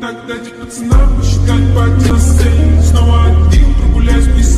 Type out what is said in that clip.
как дать пацанам посчитать по 11. Снова один прогуляюсь без